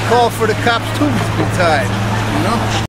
call for the cops too to be tied, you know?